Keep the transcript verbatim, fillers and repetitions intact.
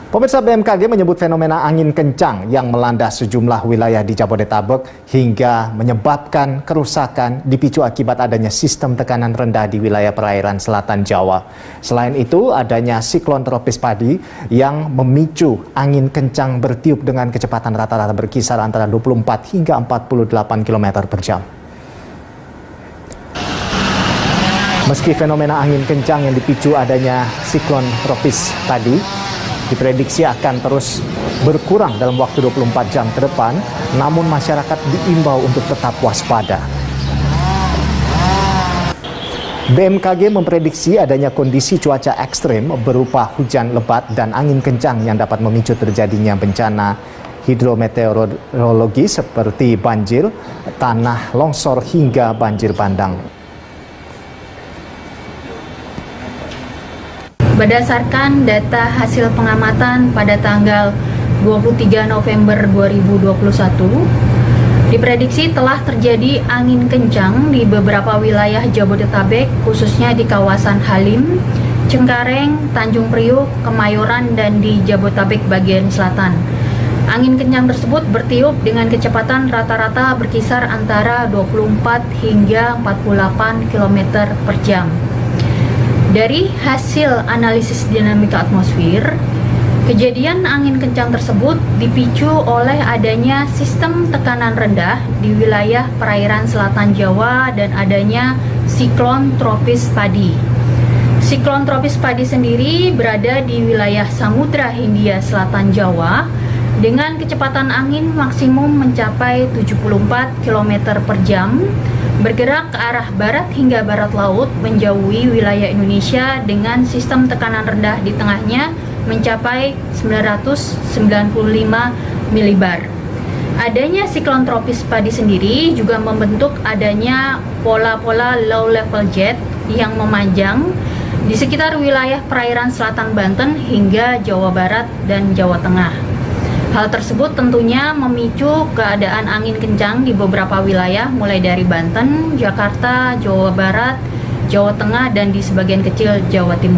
Pemirsa, B M K G menyebut fenomena angin kencang yang melanda sejumlah wilayah di Jabodetabek hingga menyebabkan kerusakan dipicu akibat adanya sistem tekanan rendah di wilayah perairan selatan Jawa. Selain itu, adanya siklon tropis padi yang memicu angin kencang bertiup dengan kecepatan rata-rata berkisar antara dua puluh empat hingga empat puluh delapan kilometer per jam. Meski fenomena angin kencang yang dipicu adanya siklon tropis tadi diprediksi akan terus berkurang dalam waktu dua puluh empat jam ke depan, namun masyarakat diimbau untuk tetap waspada. B M K G memprediksi adanya kondisi cuaca ekstrim berupa hujan lebat dan angin kencang yang dapat memicu terjadinya bencana hidrometeorologi seperti banjir, tanah longsor hingga banjir bandang. Berdasarkan data hasil pengamatan pada tanggal dua puluh tiga November dua ribu dua puluh satu, diprediksi telah terjadi angin kencang di beberapa wilayah Jabodetabek, khususnya di kawasan Halim, Cengkareng, Tanjung Priuk, Kemayoran, dan di Jabodetabek bagian selatan. Angin kencang tersebut bertiup dengan kecepatan rata-rata berkisar antara dua puluh empat hingga empat puluh delapan kilometer per jam. Dari hasil analisis dinamika atmosfer, kejadian angin kencang tersebut dipicu oleh adanya sistem tekanan rendah di wilayah perairan selatan Jawa dan adanya siklon tropis padi. Siklon tropis padi sendiri berada di wilayah Samudra Hindia Selatan Jawa dengan kecepatan angin maksimum mencapai tujuh puluh empat kilometer per jam, bergerak ke arah barat hingga barat laut menjauhi wilayah Indonesia dengan sistem tekanan rendah di tengahnya mencapai sembilan ratus sembilan puluh lima milibar. Adanya siklon tropis padi sendiri juga membentuk adanya pola-pola low level jet yang memanjang di sekitar wilayah perairan selatan Banten hingga Jawa Barat dan Jawa Tengah. Hal tersebut tentunya memicu keadaan angin kencang di beberapa wilayah mulai dari Banten, Jakarta, Jawa Barat, Jawa Tengah, dan di sebagian kecil Jawa Timur.